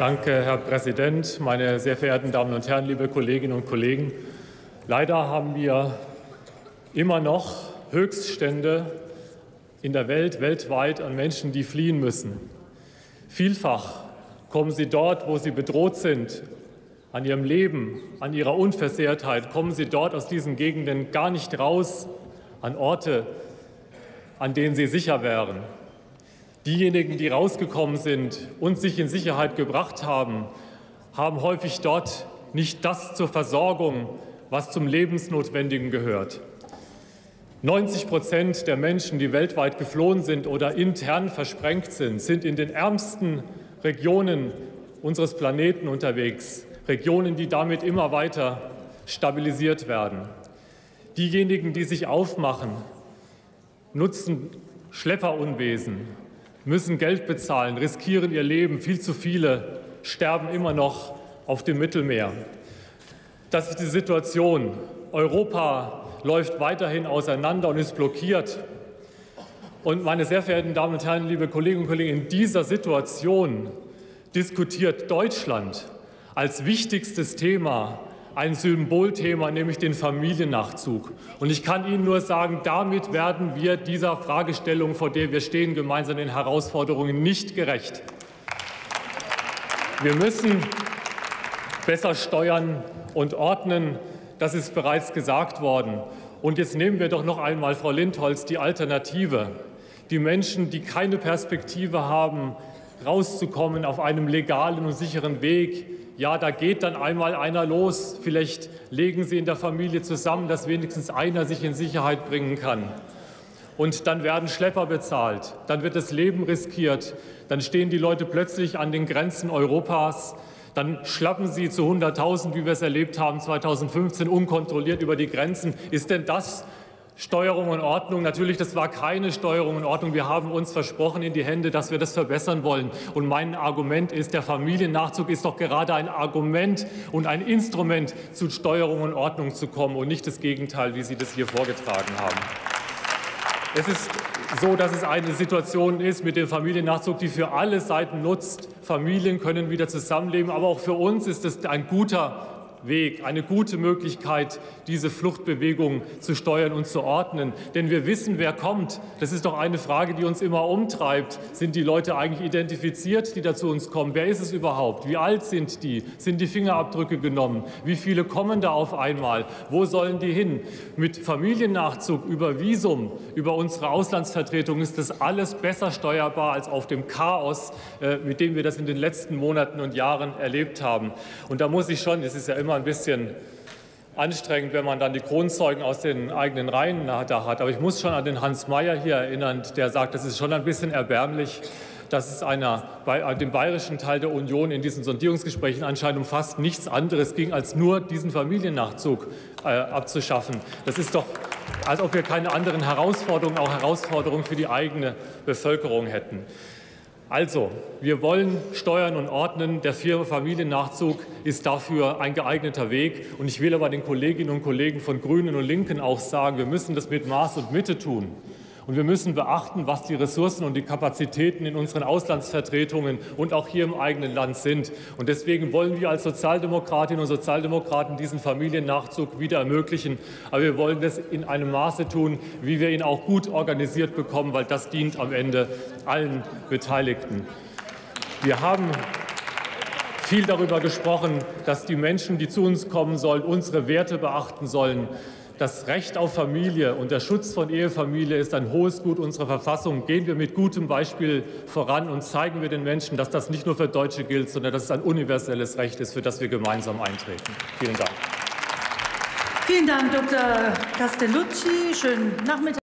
Danke, Herr Präsident, meine sehr verehrten Damen und Herren, liebe Kolleginnen und Kollegen! Leider haben wir immer noch Höchststände in der Welt, weltweit an Menschen, die fliehen müssen. Vielfach kommen sie dort, wo sie bedroht sind, an ihrem Leben, an ihrer Unversehrtheit, kommen sie dort aus diesen Gegenden gar nicht raus an Orte, an denen sie sicher wären. Diejenigen, die rausgekommen sind und sich in Sicherheit gebracht haben, haben häufig dort nicht das zur Versorgung, was zum Lebensnotwendigen gehört. 90% der Menschen, die weltweit geflohen sind oder intern versprengt sind in den ärmsten Regionen unseres Planeten unterwegs. Regionen, die damit immer weiter stabilisiert werden. Diejenigen, die sich aufmachen, nutzen Schlepperunwesen, müssen Geld bezahlen, riskieren ihr Leben. Viel zu viele sterben immer noch auf dem Mittelmeer. Das ist die Situation. Europa läuft weiterhin auseinander und ist blockiert. Und meine sehr verehrten Damen und Herren, liebe Kolleginnen und Kollegen, in dieser Situation diskutiert Deutschland als wichtigstes Thema ein Symbolthema, nämlich den Familiennachzug. Und ich kann Ihnen nur sagen, damit werden wir dieser Fragestellung, vor der wir stehen, gemeinsam den Herausforderungen nicht gerecht. Wir müssen besser steuern und ordnen. Das ist bereits gesagt worden. Und jetzt nehmen wir doch noch einmal, Frau Lindholz, die Alternative. Die Menschen, die keine Perspektive haben, rauszukommen auf einem legalen und sicheren Weg. Ja, da geht dann einmal einer los. Vielleicht legen Sie in der Familie zusammen, dass wenigstens einer sich in Sicherheit bringen kann. Und dann werden Schlepper bezahlt, dann wird das Leben riskiert, dann stehen die Leute plötzlich an den Grenzen Europas, dann schlappen sie zu 100.000, wie wir es erlebt haben 2015, unkontrolliert über die Grenzen. Ist denn das Steuerung und Ordnung? Natürlich, das war keine Steuerung und Ordnung. Wir haben uns versprochen in die Hände, dass wir das verbessern wollen. Und mein Argument ist, der Familiennachzug ist doch gerade ein Argument und ein Instrument, zu Steuerung und Ordnung zu kommen und nicht das Gegenteil, wie Sie das hier vorgetragen haben. Es ist so, dass es eine Situation ist mit dem Familiennachzug, die für alle Seiten nutzt. Familien können wieder zusammenleben, aber auch für uns ist es ein guter Weg, eine gute Möglichkeit, diese Fluchtbewegung zu steuern und zu ordnen. Denn wir wissen, wer kommt. Das ist doch eine Frage, die uns immer umtreibt. Sind die Leute eigentlich identifiziert, die da zu uns kommen? Wer ist es überhaupt? Wie alt sind die? Sind die Fingerabdrücke genommen? Wie viele kommen da auf einmal? Wo sollen die hin? Mit Familiennachzug, über Visum, über unsere Auslandsvertretung ist das alles besser steuerbar als auf dem Chaos, mit dem wir das in den letzten Monaten und Jahren erlebt haben. Und da muss ich schon, es ist ja immer ein bisschen anstrengend, wenn man dann die Kronzeugen aus den eigenen Reihen da hat. Aber ich muss schon an den Hans Mayer hier erinnern, der sagt, das ist schon ein bisschen erbärmlich, dass es bei dem bayerischen Teil der Union in diesen Sondierungsgesprächen anscheinend um fast nichts anderes ging, als nur diesen Familiennachzug abzuschaffen. Das ist doch, als ob wir keine anderen Herausforderungen, auch Herausforderungen für die eigene Bevölkerung hätten. Also, wir wollen steuern und ordnen. Der Familiennachzug ist dafür ein geeigneter Weg. Und ich will aber den Kolleginnen und Kollegen von Grünen und Linken auch sagen, wir müssen das mit Maß und Mitte tun. Und wir müssen beachten, was die Ressourcen und die Kapazitäten in unseren Auslandsvertretungen und auch hier im eigenen Land sind. Und deswegen wollen wir als Sozialdemokratinnen und Sozialdemokraten diesen Familiennachzug wieder ermöglichen. Aber wir wollen das in einem Maße tun, wie wir ihn auch gut organisiert bekommen, weil das dient am Ende allen Beteiligten. Wir haben viel darüber gesprochen, dass die Menschen, die zu uns kommen sollen, unsere Werte beachten sollen. Das Recht auf Familie und der Schutz von Ehefamilie ist ein hohes Gut unserer Verfassung. Gehen wir mit gutem Beispiel voran und zeigen wir den Menschen, dass das nicht nur für Deutsche gilt, sondern dass es ein universelles Recht ist, für das wir gemeinsam eintreten. Vielen Dank. Vielen Dank, Dr. Castellucci. Schönen Nachmittag.